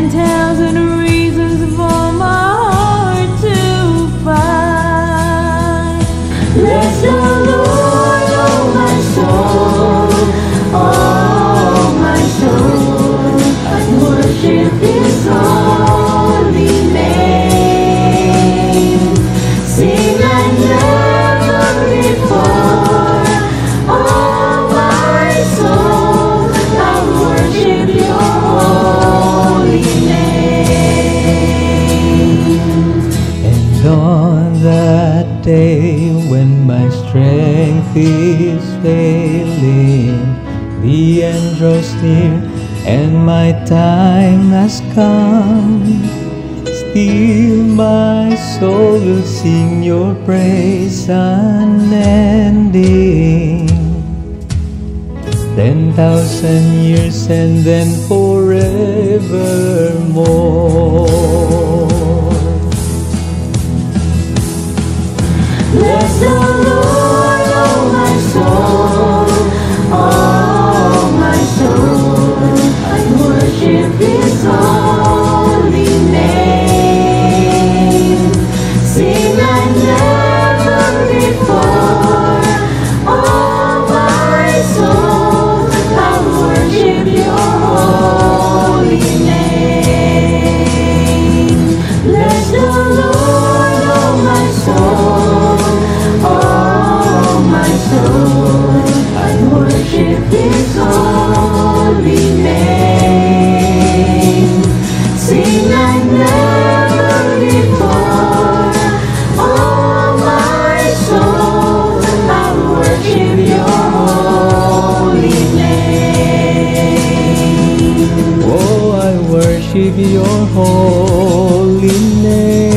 10,000 reasons for my heart to find. Bless the Lord, oh my soul, oh my soul, and worship His holy name. Sing like never before, oh my soul, I worship Your holy name. And on that day when my strength is failing, the end draws near and my time has come, still my soul will sing Your praise unending. 10,000 years and then forevermore. Bless the Lord, oh my soul, oh my soul, and worship His holy name. Sing like never before, oh my soul, I worship Your holy name. Bless the Lord, oh my soul, oh my soul, and worship His holy name. Sing like never before, oh my soul, I worship Your holy name. Oh, I worship Your holy name.